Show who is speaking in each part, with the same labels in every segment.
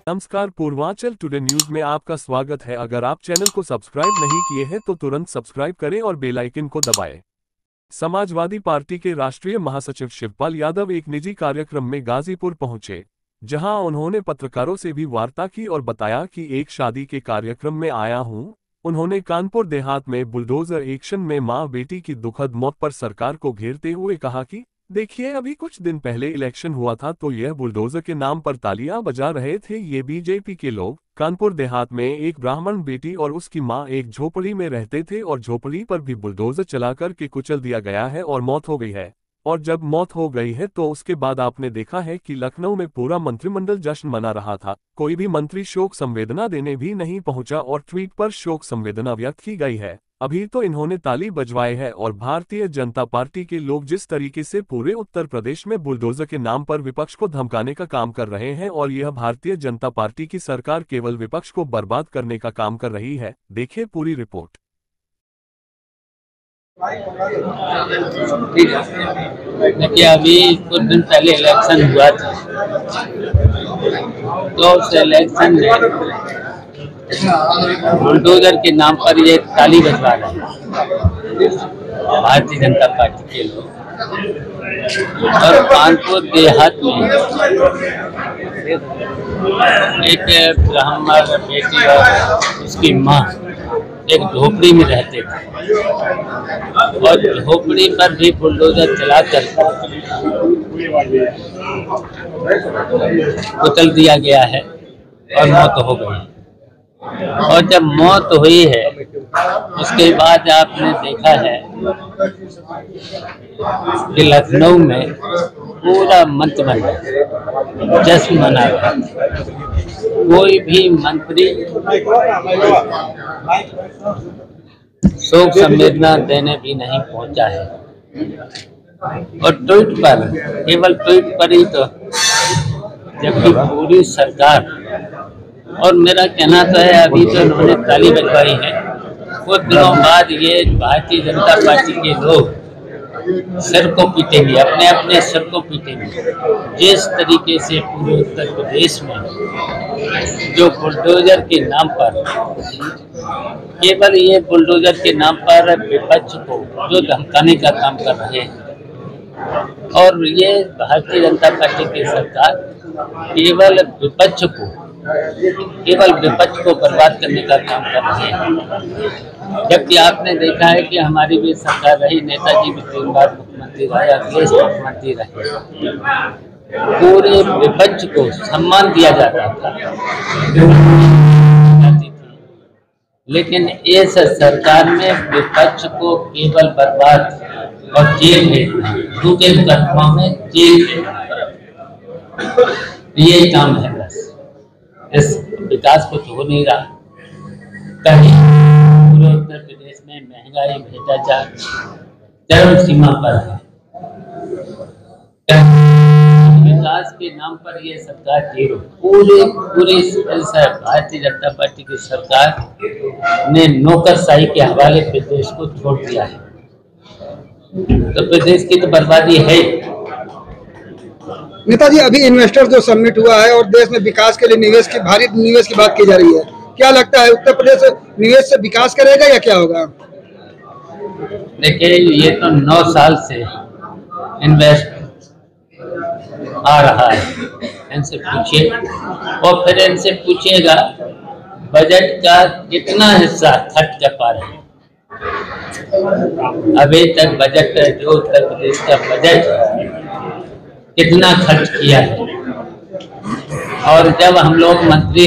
Speaker 1: नमस्कार, Purvanchal today news में आपका स्वागत है। अगर आप चैनल को सब्सक्राइब नहीं किए हैं तो तुरंत सब्सक्राइब करें और बेल आइकन को दबाएं। समाजवादी पार्टी के राष्ट्रीय महासचिव शिवपाल यादव एक निजी कार्यक्रम में गाजीपुर पहुंचे, जहां उन्होंने पत्रकारों से भी वार्ता की और बताया कि एक शादी के कार्यक्रम में आया हूं। उन्होंने कानपुर देहात में बुलडोजर एक्शन में मां बेटी की दुखद मौत पर सरकार को घेरते हुए कहा कि देखिए, अभी कुछ दिन पहले इलेक्शन हुआ था तो यह बुलडोजर के नाम पर तालियां बजा रहे थे ये बीजेपी के लोग। कानपुर देहात में एक ब्राह्मण बेटी और उसकी मां एक झोपड़ी में रहते थे और झोपड़ी पर भी बुलडोजर चलाकर के कुचल दिया गया है और मौत हो गई है। और जब मौत हो गई है तो उसके बाद आपने देखा है कि लखनऊ में पूरा मंत्रिमंडल जश्न मना रहा था, कोई भी मंत्री शोक संवेदना देने भी नहीं पहुंचा और ट्वीट पर शोक संवेदना व्यक्त की गई है। अभी तो इन्होंने ताली बजवाई है और भारतीय जनता पार्टी के लोग जिस तरीके से पूरे उत्तर प्रदेश में बुलडोजर के नाम पर विपक्ष को धमकाने का काम कर रहे हैं और यह भारतीय जनता पार्टी की सरकार केवल विपक्ष को बर्बाद करने का काम कर रही है। देखिए पूरी रिपोर्ट।
Speaker 2: देखिए, अभी कुछ दिन पहले इलेक्शन हुआ था, तो उस इलेक्शन में बुलडोजर के नाम पर ये ताली बजवा रहे हैं भारतीय जनता पार्टी के लोग। और कानपुर देहात में एक ब्राह्मण बेटी और उसकी माँ एक झोपड़ी में रहते थे और झोपड़ी पर भी बुलडोजर चलाकर कुचल दिया गया है और मौत हो गई। और जब मौत हुई है उसके बाद आपने देखा है कि लखनऊ में पूरा मंत्रिमंडल जश्न मना रहा है। कोई भी मंत्री शोक संवेदना देने भी नहीं पहुंचा है और ट्वीट पर, केवल ट्वीट पर ही तो, जबकि पूरी सरकार। और मेरा कहना तो है, अभी तो उन्होंने ताली बजवाई है, कुछ दिनों बाद ये भारतीय जनता पार्टी के लोग सिर को पीटेंगे, अपने अपने सिर को पीटेंगे। जिस तरीके से पूरे उत्तर प्रदेश में जो बुलडोजर के नाम पर, केवल ये बुलडोजर के नाम पर विपक्ष को जो धमकाने का काम कर रहे हैं, और ये भारतीय जनता पार्टी की सरकार केवल विपक्ष को बर्बाद करने का काम कर रहे हैं। जबकि आपने देखा है कि हमारी भी सरकार रही, नेताजी भी 3 बार मुख्यमंत्री रहे, अखिलेश मुख्यमंत्री रहे, पूरे विपक्ष को सम्मान दिया जाता था, लेकिन इस सरकार में विपक्ष को केवल बर्बाद और जेल में, झूठे मुकदमों में जेल में, ये काम है। बस इस विकास कुछ हो नहीं रहा। कहीं पूरे उत्तर प्रदेश में महंगाई, भ्रष्टाचार चरम सीमा पर है। विकास के नाम पर ये सरकार जीरो, पूरी भारतीय जनता पार्टी की सरकार ने नौकरशाही के हवाले प्रदेश को छोड़ दिया है। तो प्रदेश की तो बर्बादी है।
Speaker 3: नेताजी, अभी इन्वेस्टर जो समिट हुआ है और देश में विकास के लिए निवेश की, भारी निवेश की बात की जा रही है, क्या लगता है उत्तर प्रदेश निवेश से विकास करेगा या क्या होगा?
Speaker 2: देखिए, ये तो 9 साल से इन्वेस्ट आ रहा है। इनसे पूछिए और फिर इनसे पूछिएगा बजट का कितना हिस्सा खर्च कर पा रहे हैं। अभी तक बजट, जो उत्तर प्रदेश का बजट कितना खर्च किया है। और जब हम लोग मंत्री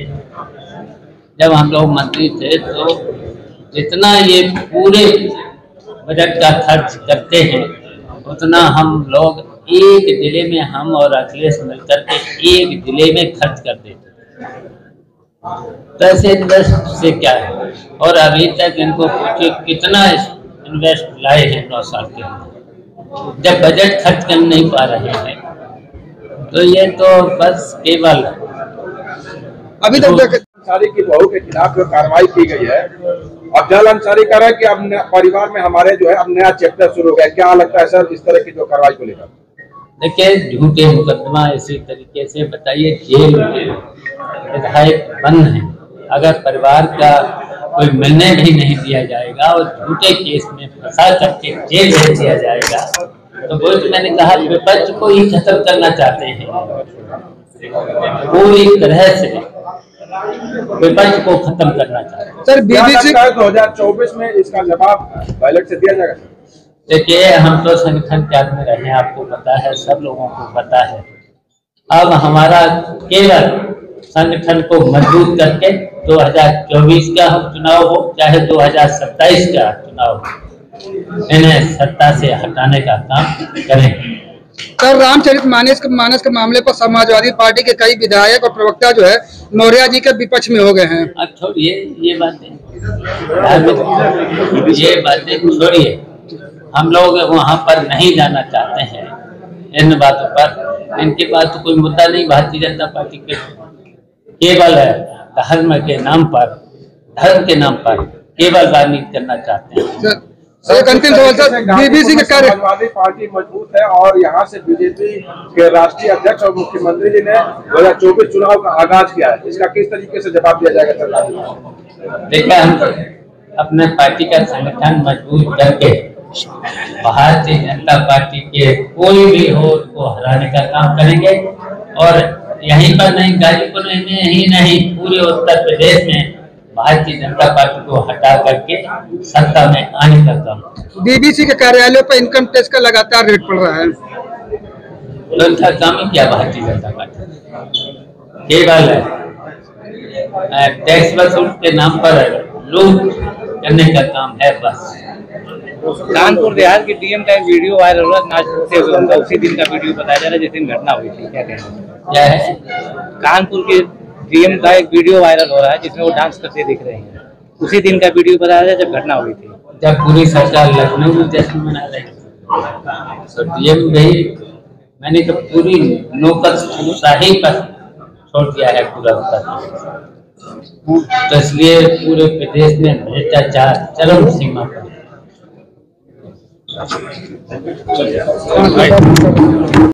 Speaker 2: थे तो जितना ये पूरे बजट का खर्च करते हैं, उतना हम लोग एक जिले में, हम और अखिलेश मिलकर के एक जिले में खर्च कर देते थे। तो ऐसे इन्वेस्ट से क्या है? और अभी तक इनको पूछिए कितना इन्वेस्ट लाए हैं 9 साल के अंदर। जब बजट खर्च कर नहीं पा रहे हैं तो ये तो बस केवल
Speaker 3: अभी तक
Speaker 4: अंसारी की बहू के खिलाफ जो कार्रवाई की गई है, अफजल अंसारी कह रहा है कि अब परिवार में हमारे जो है अब नया चैप्टर शुरू हो गया। क्या लगता है सर इस तरह की जो कार्रवाई को लेकर?
Speaker 2: देखिए, झूठे मुकदमा इसी तरीके से बताइए जेल में विधायक बंद हैं। अगर परिवार का कोई मिलने भी नहीं दिया जाएगा और झूठे केस में फंसा करके जेल भेज दिया जाएगा, तो वो तो मैंने कहा विपक्ष को ही खत्म करना चाहते हैं, पूरी तरह से विपक्ष को खत्म करना चाहते हैं।
Speaker 3: सर बीबीसी
Speaker 4: 2024 में इसका जवाब बैलेट से दिया जाएगा?
Speaker 2: देखिए, हम तो संगठन के आदमी रहे हैं, आपको पता है, सब लोगों को पता है। अब हमारा केवल संगठन को मजबूत करके 2024 का चुनाव हो चाहे 2027 का चुनाव हो, इन्हें सत्ता से हटाने का काम करेंगे।
Speaker 3: सर रामचरितमानस के मामले पर समाजवादी पार्टी के कई विधायक और प्रवक्ता जो है मौर्य जी के विपक्ष में हो गए हैं।
Speaker 2: अब छोड़िए ये बातें छोड़िए, हम लोग वहाँ पर नहीं जाना चाहते हैं इन बातों पर। इनके पास तो कोई मुद्दा नहीं भारतीय जनता पार्टी के, केवल धर्म के नाम पर केवल राजनीति करना चाहते हैं।
Speaker 3: सर एक अंतिम सवाल सर, बीबीसी के कार्य
Speaker 4: समाजवादी पार्टी मजबूत है और यहाँ से बीजेपी के राष्ट्रीय अध्यक्ष और मुख्यमंत्री जी ने 2024 चुनाव का आगाज किया है, इसका किस तरीके से जवाब दिया जाएगा सरकार को?
Speaker 2: देखिए, हम अपने पार्टी का संगठन मजबूत करके भारतीय जनता पार्टी के कोई भी हो उसको हराने का काम करेंगे। और यहीं पर नहीं, गाजीपुर में ही नहीं, पूरे उत्तर प्रदेश में भारतीय जनता पार्टी को हटा करके सत्ता में आने का काम।
Speaker 3: बीबीसी के कार्यालय पर इनकम टैक्स का लगातार रेट पड़ रहा है,
Speaker 2: तो इनका काम ही क्या भारतीय जनता पार्टी? केवल टैक्स वसूल के नाम पर लूट करने का काम है बस।
Speaker 5: कानपुर देहात की डीएम का एक वीडियो वायरल हुआ, नाच करते हुए उनका उसी दिन का वीडियो बताया जा रहा है जिस दिन घटना हुई थी, क्या कहना?
Speaker 2: क्या है?
Speaker 5: कानपुर के डीएम का एक वीडियो वायरल हो रहा है जिसमें वो डांस करते दिख रहे हैं, उसी दिन का वीडियो बताया जा रहा है जब घटना हुई थी,
Speaker 2: जब पूरी सरकार लखनऊ में जश्न मना रही तो डीएम भी मैंने तो पूरी नौकरशाही पर छोड़ दिया है पूरा उत्तर। तो इसलिए पूरे प्रदेश में भ्रष्टाचार चरम सीमा पर।